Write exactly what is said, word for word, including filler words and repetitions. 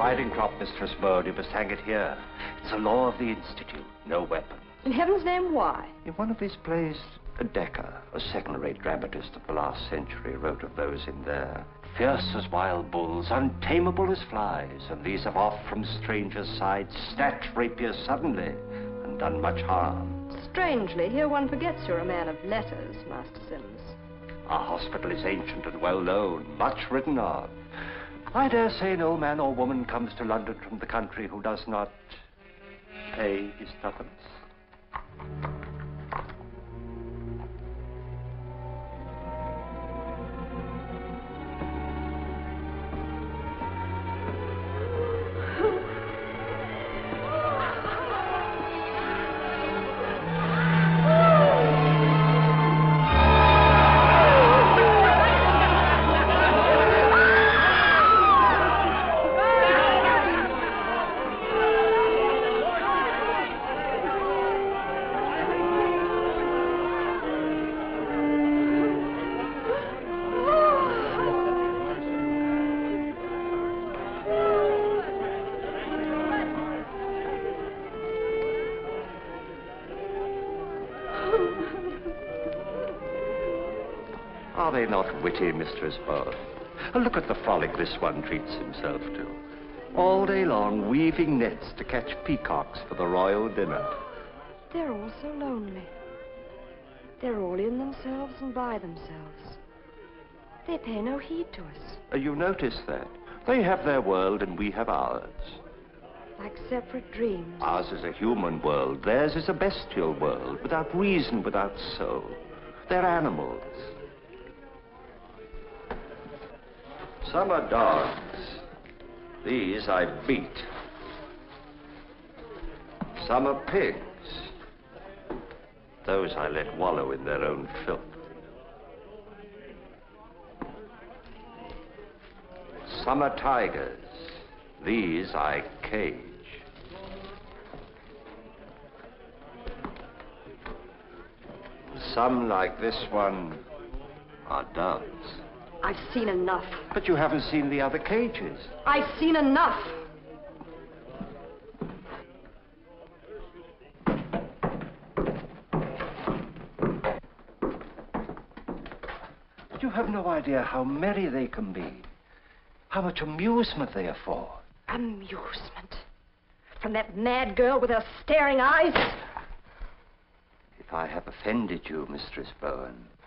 riding crop, Mistress Bode. You must hang it here. It's a law of the Institute. No weapon. In heaven's name, why? In one of his plays, Dekker, a second-rate dramatist of the last century, wrote of those in there. Fierce as wild bulls, untamable as flies, and these have oft from strangers' sides snatched rapiers suddenly and done much harm. Strangely, here one forgets you're a man of letters, Master Sims. Our hospital is ancient and well known, much written of. I dare say no man or woman comes to London from the country who does not pay his tuppence. Are they not witty, Mistress Bode? Look at the frolic this one treats himself to. All day long, weaving nets to catch peacocks for the royal dinner. They're all so lonely. They're all in themselves and by themselves. They pay no heed to us. Uh, you notice that? They have their world and we have ours. Like separate dreams. Ours is a human world. Theirs is a bestial world, without reason, without soul. They're animals. Some are dogs. These I beat. Some are pigs. Those I let wallow in their own filth. Some are tigers. These I cage. Some, like this one, are doves. I've seen enough. But you haven't seen the other cages. I've seen enough. But you have no idea how merry they can be. How much amusement they afford. Amusement? From that mad girl with her staring eyes? If I have offended you, Mistress Bowen,